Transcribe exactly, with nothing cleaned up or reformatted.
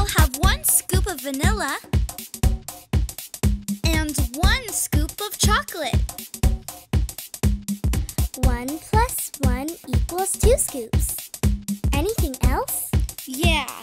We'll have one scoop of vanilla and one scoop of chocolate. One plus one equals two scoops. Anything else? Yeah.